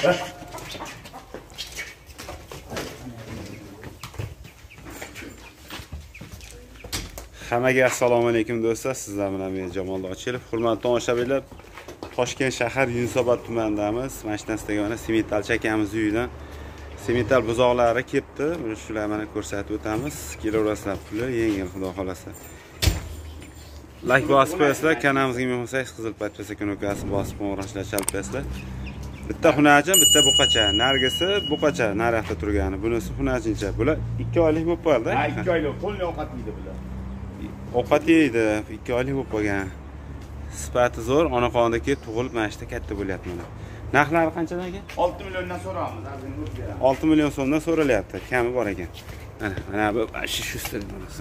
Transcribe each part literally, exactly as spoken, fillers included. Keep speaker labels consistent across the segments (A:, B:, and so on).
A: Hammaga assalomu alaykum do'stlar. Sizlar bilan men Jamol Ochilov. Hurmatli tomoshabinlar, Toshkent shahar Yunusobod tumanidamiz. Mashinasidagi mana semental chakamiz uyidan semental buzoqlari kelibdi. Mana shularni mana ko'rsatib o'tamiz. Kelaverasizlar, puli yengil, xudo xolasa. Like bosib qo'yasizlar, kanalimizga mehmon bo'lsangiz, qizil podpisa knopkasini bosib qo'ng'iroqlar chalib qo'yasizlar. Bitta xunajin, bitta buqacha. Nargisi buqacha, naryoqda turgani. Bunisi xunajincha. Bular ikki oylik bo'lib qoldi.
B: Ha, ikki oylik, qo'lni ovqat yeydi bular.
A: Ovqat yeydi, ikki oylik bo'lib qolgan. Sifati zo'r, onaxonadagi tug'ilib mana shunda katta bo'lyapti mana. Narxlari qanchadan aka?
B: olti milliondan so'raymiz, arzini o'tib beramiz.
A: olti million so'mdan so'ralyapti, kami bor ekan. Mana, mana bu shu shu stil bo'lsa.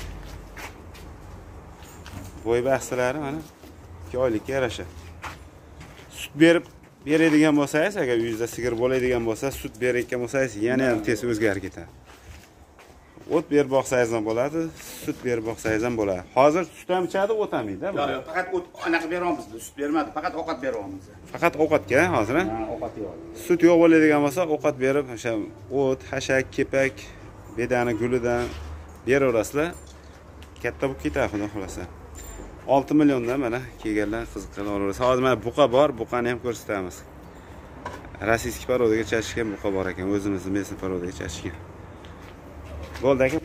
A: Bo'y bahslari mana ikki oylikka yarasha. Sut berib beradigan bo'lsangiz, agar uyingizda sigir bo'ladigan bo'lsa, sut berayotgan bo'lsangiz, yana ham tez o'zgarib ketadi. O't berib boqsangiz ham bo'ladi, sut berib boqsangiz ham bo'ladi. Hozir sut ham ichadi, o't ham yeydi.
B: Yo'q, yo'q, faqat o't anaqa beryapmiz, sut bermadi, faqat ovqat beryapmiz.
A: Faqat ovqatga hozir, ha?
B: Ha, ovqat yo'q.
A: Sut yo'q bo'ladigan bo'lsa, ovqat berib, o'sha o't, hashak, kepak, bedani gulidan beraverasizlar. Katta bo'lib ketadi, xudo xolasa. olti milliondan mana kelganlar qiziqqan olaverasiz. Hozir mana buqa bor, buqani ham ko'rsatamiz. Rossiyskiy parodiga chashgan buqa bor ekan, o'zimizning mesni parodiga chashgan. Bo'ldi aka.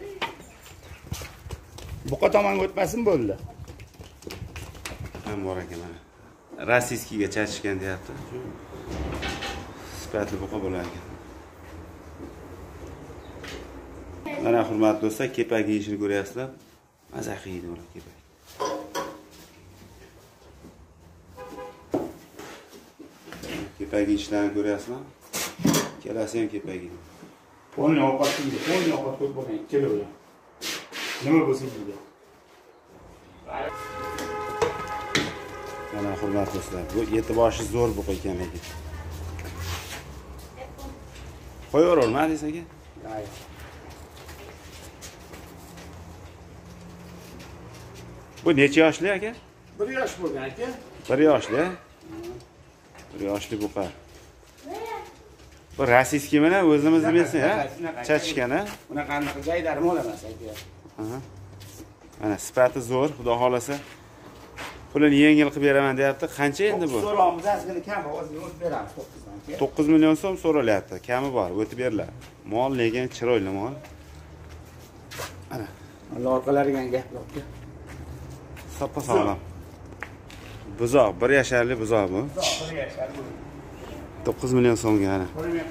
B: Buqa tomonga o'tmasin bo'ldi.
A: Ham bor ekan mana. Rossiyskiyga chashgan deyapti. Sifatli buqa bo'lar ekan. Mana hurmatli do'stlar, kepak yeyishini ko'ryapsizlar. Maza qiladi ular kepak. Kepak yeyishlarni ko'ryapsizlar. Kelasi ham kepak yeydi.
B: Qo'lni ovqat yeydi, qo'lni ovqat ko'p bo'lgan ikkalovi. Nima bo'lsa yeydi.
A: Mana hurmatli do'stlar, bu e'tiboshi zo'r buqa ekan lekin. Qo'yaverma desaga.
B: Hay.
A: Bu necha yoshli aka?
B: bir yosh bo'lgan aka.
A: bir yoshli. bir yoshli buqa. Bu rossiyskiy mana o'zimizni bilsin, ha? Chachishgan, ha?
B: Bunaqani gaydarmi olamas aka.
A: Aha. Mana sifati zo'r, xudo xolasa. Pulini yengil qilib beraman deyapti. Qancha endi bu?
B: So'ramiz, ozgina kam, o'zini o'tib beramiz to'qqizdan aka.
A: to'qqiz million so'm so'ralyapti. Kami bor, o'tib beriladi. Mol lekin chiroyli mol. Mana.
B: Alloh orqalariga gap yo'q aka.
A: Soppa sog'lom. Buzoq, bir yasharli buzoq bu.
B: bir yasharli.
A: to'qqiz million so'mga ana.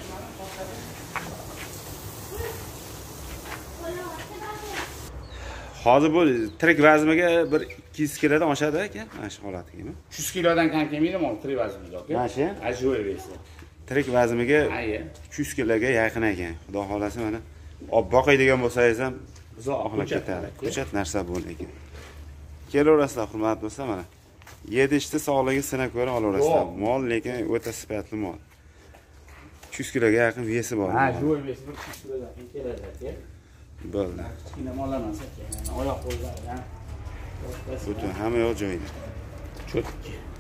A: Hozir bu tirik vazniga bir ikki yuz kilodan oshadi aka, mana shu holatgami?
B: uch yuz kilodan kam kelmaydi, mana tirik vaznida aka.
A: Mana shu?
B: Ajoy versa.
A: Tirik vazniga
B: Ayy.
A: uch yuz kiloga yaqin ekan. Xudo xolasa mana olib boqaydigan bo'lsangiz ham buzoq oqlab ketadi. Ko'chat narsa bu lekin. Kelaverasizlar, hurmatli do'stlar, mana. Yedishti sog'ligi sinab ko'ra olaverasizlar. Mol lekin o'ta sifatli mol. uch yuz kiloga yaqin vesi bor.
B: Ha, joy versa uch yuz kilodan keladi aka.
A: Bo'ldi.
B: Kichkina mollarmas aka. Oyoq qo'llari, ha.
A: Butun hamma yoq joyida.
B: Cho'tki.